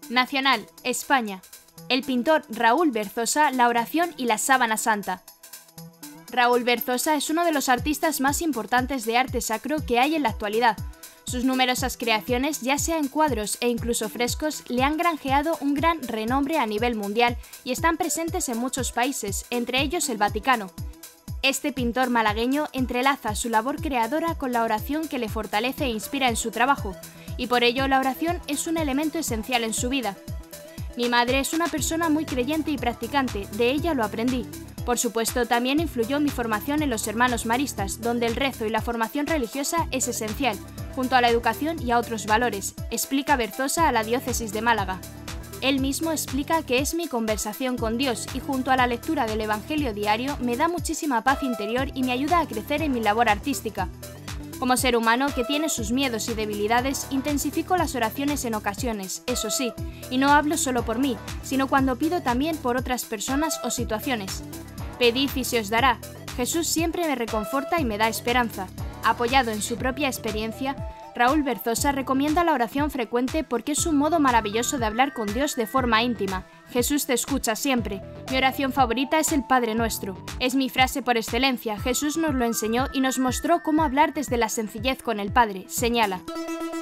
Nacional, España. El pintor Raúl Berzosa, la oración y la sábana santa. Raúl Berzosa es uno de los artistas más importantes de arte sacro que hay en la actualidad. Sus numerosas creaciones, ya sea en cuadros e incluso frescos, le han granjeado un gran renombre a nivel mundial y están presentes en muchos países, entre ellos el Vaticano. Este pintor malagueño entrelaza su labor creadora con la oración que le fortalece e inspira en su trabajo, y por ello la oración es un elemento esencial en su vida. Mi madre es una persona muy creyente y practicante, de ella lo aprendí. Por supuesto, también influyó mi formación en los Hermanos Maristas, donde el rezo y la formación religiosa es esencial, junto a la educación y a otros valores, explica Berzosa a la Diócesis de Málaga. Él mismo explica que es mi conversación con Dios y junto a la lectura del Evangelio diario me da muchísima paz interior y me ayuda a crecer en mi labor artística. Como ser humano que tiene sus miedos y debilidades, intensifico las oraciones en ocasiones, eso sí, y no hablo solo por mí, sino cuando pido también por otras personas o situaciones. Pedid y se os dará. Jesús siempre me reconforta y me da esperanza. Apoyado en su propia experiencia, Raúl Berzosa recomienda la oración frecuente porque es un modo maravilloso de hablar con Dios de forma íntima. Jesús te escucha siempre. Mi oración favorita es el Padre Nuestro. Es mi frase por excelencia. Jesús nos lo enseñó y nos mostró cómo hablar desde la sencillez con el Padre, señala.